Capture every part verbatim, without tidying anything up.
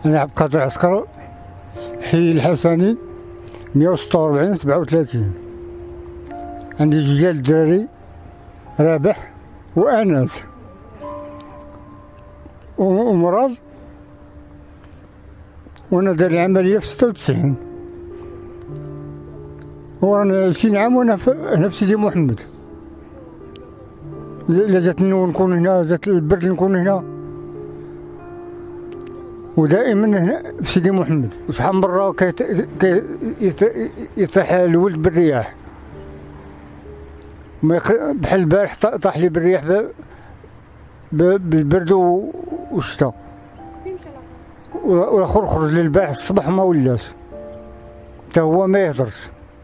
أنا عبد القادر عسكر، حي الحسني، مية وستة وأربعين سبعة وثلاثين. عندي جوج ديال الدراري، رابح وأنس ومرض، وأنا دار العملية في ستة وتسعين، ورانا عشرين عام وأنا هنا في سيدي محمد. لا جات النور نكون هنا، جات البرد نكون هنا، ودائما هنا في سيدي محمد. وشحال من مرة يطيح الولد بالرياح، بحال البارح طاح لي بالرياح بالبرد والشتاء، والاخر خرج لي البارح الصباح ما ولاش، حتى هو ما يهضرش.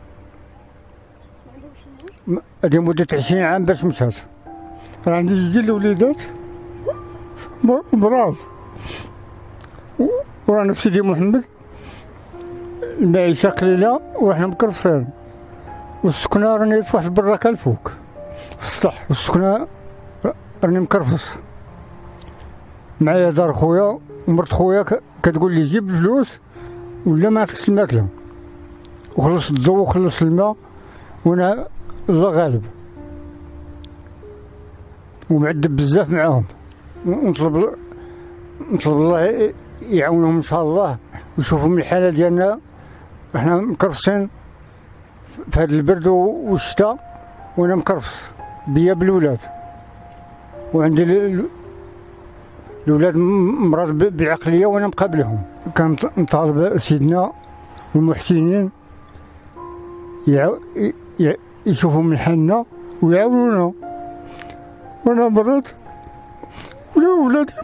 هادي مدة عشرين عام باش مشات. انا عندي جوج ديال الوليدات مراض، ورانا في سيدي محمد، المعيشة قليلة وحنا مكرفسين، والسكنة راني في واحد البراكة الفوق في السطح، والسكنة راني مكرفس. معايا دار خويا ومرت خويا كتقول لي جيب الفلوس ولا ما عطيكش الماكلة، وخلص الضو وخلص الماء، وانا الله غالب ومعذب بزاف معاهم. نطلب نطلب الله يعاونهم ان شاء الله، ويشوفوا من الحالة ديالنا. احنا مكرفسين في هذا البرد والشتاء، وانا مكرفس بيا بالولاد، وعندي الولاد مرض بالعقليه وانا مقابلهم. كنطالب سيدنا والمحسنين يشوفوا من حالنا ويعاونونا. وانا مرض ولادي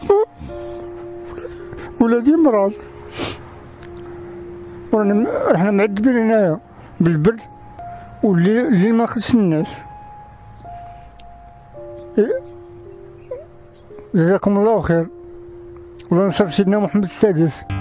ولادي مرض، ورانا احنا معذبين هنايا بالبرد والليل، الليل ما خصش الناس. جزاكم الله خير، والله نصر سيدنا محمد السادس.